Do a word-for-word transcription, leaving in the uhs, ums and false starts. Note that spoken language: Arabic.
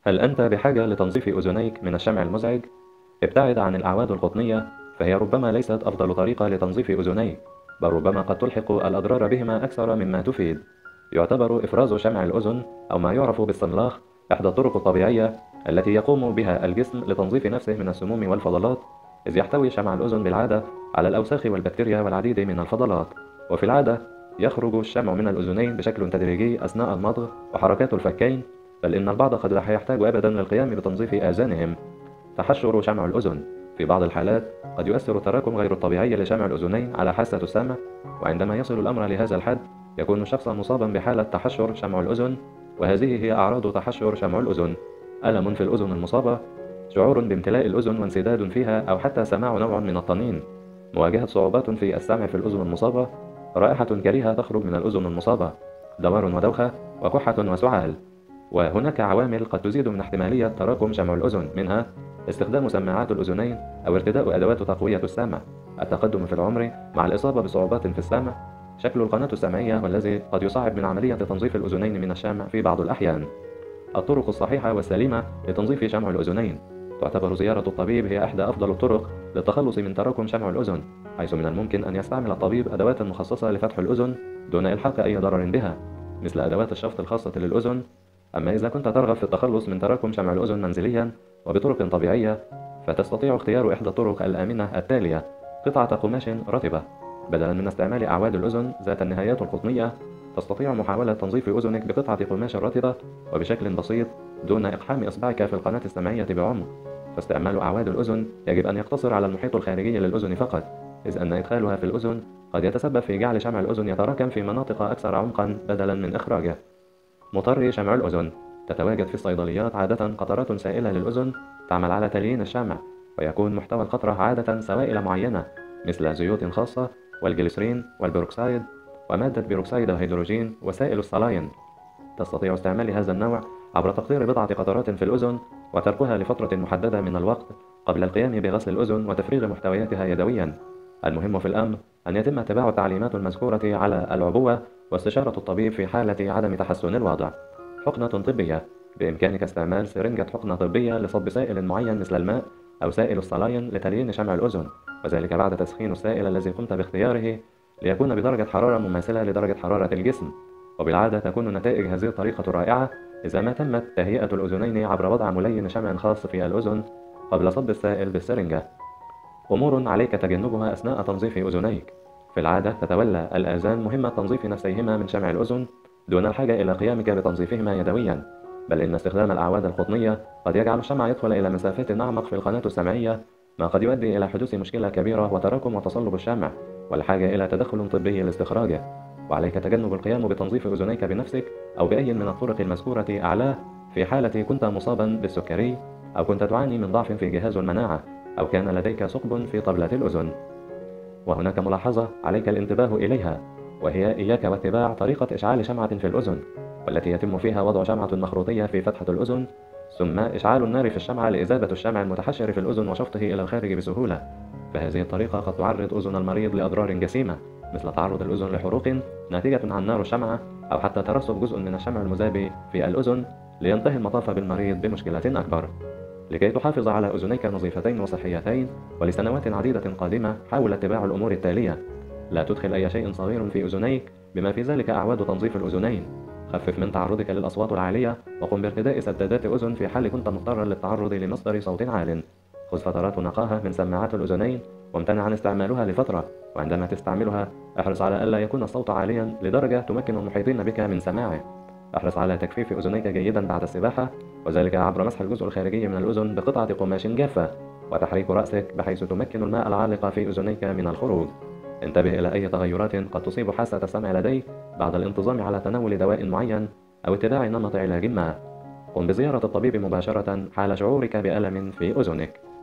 هل أنت بحاجة لتنظيف أذنيك من الشمع المزعج؟ ابتعد عن الأعواد القطنية، فهي ربما ليست أفضل طريقة لتنظيف أذنيك، بل ربما قد تلحق الأضرار بهما أكثر مما تفيد. يعتبر إفراز شمع الأذن أو ما يعرف بالصملاخ إحدى الطرق الطبيعية التي يقوم بها الجسم لتنظيف نفسه من السموم والفضلات، إذ يحتوي شمع الأذن بالعادة على الأوساخ والبكتيريا والعديد من الفضلات. وفي العادة يخرج الشمع من الأذنين بشكل تدريجي أثناء المضغ وحركات الفكين، بل إن البعض قد لا يحتاج أبدا للقيام بتنظيف آذانهم. تحشر شمع الأذن: في بعض الحالات قد يؤثر التراكم غير الطبيعي لشمع الأذنين على حاسة السمع، وعندما يصل الأمر لهذا الحد يكون الشخص مصابا بحالة تحشر شمع الأذن. وهذه هي أعراض تحشر شمع الأذن: ألم في الأذن المصابة، شعور بامتلاء الأذن وانسداد فيها أو حتى سماع نوع من الطنين، مواجهة صعوبات في السمع في الأذن المصابة، رائحة كريهة تخرج من الأذن المصابة، دوار ودوخة وكحة وسعال. وهناك عوامل قد تزيد من احتمالية تراكم شمع الأذن، منها استخدام سماعات الأذنين أو ارتداء أدوات تقوية السمع، التقدم في العمر مع الإصابة بصعوبات في السمع، شكل القناة السمعية والذي قد يصعب من عملية تنظيف الأذنين من الشمع في بعض الأحيان. الطرق الصحيحة والسليمة لتنظيف شمع الأذنين: تعتبر زيارة الطبيب هي إحدى أفضل الطرق للتخلص من تراكم شمع الأذن، حيث من الممكن أن يستعمل الطبيب أدوات مخصصة لفتح الأذن دون إلحاق أي ضرر بها، مثل أدوات الشفط الخاصة للأذن. أما إذا كنت ترغب في التخلص من تراكم شمع الأذن منزليا وبطرق طبيعية، فتستطيع اختيار إحدى الطرق الآمنة التالية: قطعة قماش رطبة. بدلا من استعمال أعواد الأذن ذات النهايات القطنية، تستطيع محاولة تنظيف أذنك بقطعة قماش رطبة وبشكل بسيط دون إقحام إصبعك في القناة السمعية بعمق. فاستعمال أعواد الأذن يجب أن يقتصر على المحيط الخارجي للأذن فقط، إذ أن إدخالها في الأذن قد يتسبب في جعل شمع الأذن يتراكم في مناطق أكثر عمقا بدلا من إخراجه. مطر شمع الأذن: تتواجد في الصيدليات عادة قطرات سائلة للأذن تعمل على تليين الشمع، ويكون محتوى القطرة عادة سوائل معينة مثل زيوت خاصة والجليسرين والبيروكسيد ومادة بيروكسيد الهيدروجين وسائل الصلاين. تستطيع استعمال هذا النوع عبر تقطير بضعة قطرات في الأذن وتركها لفترة محددة من الوقت قبل القيام بغسل الأذن وتفريغ محتوياتها يدويا. المهم في الأمر أن يتم اتباع التعليمات المذكورة على العبوة واستشارة الطبيب في حالة عدم تحسن الوضع. حقنة طبية: بإمكانك استعمال سرنجة حقنة طبية لصب سائل معين مثل الماء أو سائل الصلاين لتليين شمع الأذن، وذلك بعد تسخين السائل الذي قمت باختياره ليكون بدرجة حرارة مماثلة لدرجة حرارة الجسم. وبالعادة تكون نتائج هذه الطريقة رائعة إذا ما تمت تهيئة الأذنين عبر وضع ملين شمع خاص في الأذن قبل صب السائل بالسرنجة. أمور عليك تجنبها أثناء تنظيف أذنيك: في العادة تتولى الآذان مهمة تنظيف نفسيهما من شمع الأذن دون الحاجة إلى قيامك بتنظيفهما يدويا، بل إن استخدام الأعواد القطنية قد يجعل الشمع يدخل إلى مسافات أعمق في القناة السمعية، ما قد يؤدي إلى حدوث مشكلة كبيرة وتراكم وتصلب الشمع والحاجة إلى تدخل طبي لاستخراجه. وعليك تجنب القيام بتنظيف أذنيك بنفسك أو بأي من الطرق المذكورة أعلاه في حالة كنت مصابا بالسكري، أو كنت تعاني من ضعف في جهاز المناعة، أو كان لديك ثقب في طبلة الأذن. وهناك ملاحظة عليك الانتباه إليها، وهي إياك واتباع طريقة إشعال شمعة في الأذن، والتي يتم فيها وضع شمعة مخروطية في فتحة الأذن ثم إشعال النار في الشمعة لإذابة الشمع المتحشر في الأذن وشفطه إلى الخارج بسهولة. فهذه الطريقة قد تعرض أذن المريض لأضرار جسيمة، مثل تعرض الأذن لحروق ناتجة عن نار الشمعة، أو حتى ترسب جزء من الشمع المذاب في الأذن، لينتهي المطاف بالمريض بمشكلة أكبر. لكي تحافظ على أذنيك نظيفتين وصحيتين ولسنوات عديدة قادمة، حاول اتباع الأمور التالية: لا تدخل أي شيء صغير في أذنيك بما في ذلك أعواد تنظيف الأذنين. خفف من تعرضك للأصوات العالية، وقم بارتداء سدادات أذن في حال كنت مضطرا للتعرض لمصدر صوت عال. خذ فترات نقاهة من سماعات الأذنين وامتنع عن استعمالها لفترة، وعندما تستعملها احرص على ألا يكون الصوت عاليا لدرجة تمكن المحيطين بك من سماعه. احرص على تجفيف أذنيك جيدا بعد السباحة، وذلك عبر مسح الجزء الخارجي من الأذن بقطعة قماش جافة وتحريك رأسك بحيث تمكن الماء العالق في أذنيك من الخروج. انتبه إلى أي تغيرات قد تصيب حاسة السمع لديك بعد الانتظام على تناول دواء معين أو اتباع نمط علاج ما. قم بزيارة الطبيب مباشرة حال شعورك بألم في أذنك.